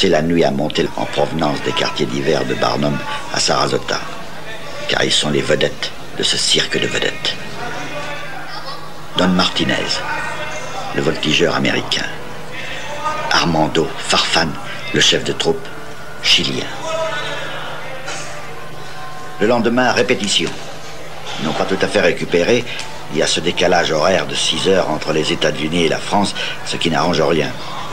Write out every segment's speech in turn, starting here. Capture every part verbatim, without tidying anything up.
passé la nuit à monter en provenance des quartiers d'hiver de Barnum à Sarasota, car ils sont les vedettes de ce cirque de vedettes. Don Martinez, le voltigeur américain. Armando Farfan, le chef de troupe chilien. Le lendemain, répétition. Ils n'ont pas tout à fait récupéré. Il y a ce décalage horaire de six heures entre les États-Unis et la France, ce qui n'arrange rien.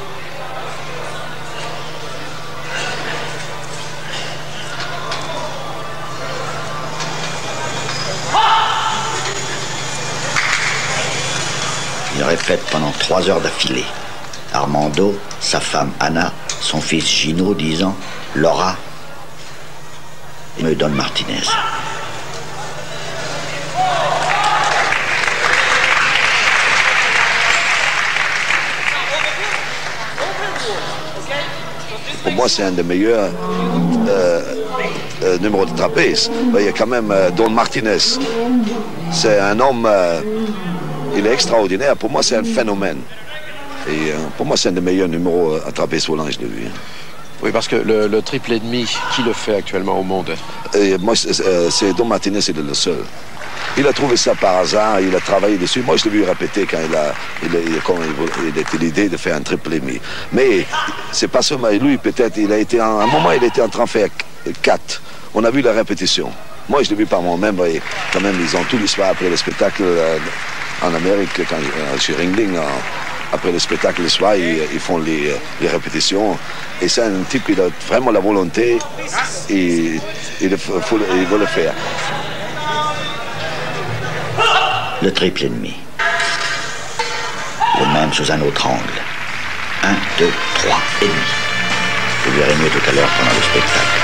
Ils répètent pendant trois heures d'affilée. Armando, sa femme Anna, son fils Gino, dix ans, Laura et me Don Martinez. Pour moi, c'est un des meilleurs euh, euh, numéros de trapèze. Il y a quand même euh, Don Martinez. C'est un homme, euh, il est extraordinaire. Pour moi, c'est un phénomène. Et euh, pour moi, c'est un des meilleurs numéros à trapèze volant que je l'ai vu. Oui, parce que le, le triple et demi, qui le fait actuellement au monde? Et moi, c'est Don Martinez, il est le seul. Il a trouvé ça par hasard, il a travaillé dessus. Moi, je l'ai vu répéter quand il a, il a, quand il, il a eu l'idée de faire un triple et demi. Mais c'est pas seulement lui, peut-être, il a été en, à un moment, il était en train de faire quatre. On a vu la répétition. Moi, je l'ai vu par moi-même, et quand même, ils ont tous les soirs après le spectacle euh, en Amérique, quand, euh, chez Ringling, en, après le spectacle le soir, ils, ils font les, les répétitions. Et c'est un type qui a vraiment la volonté et il, faut, il veut le faire. Le triple et demi. Le même sous un autre angle. Un, deux, trois et demi. Vous verrez mieux tout à l'heure pendant le spectacle.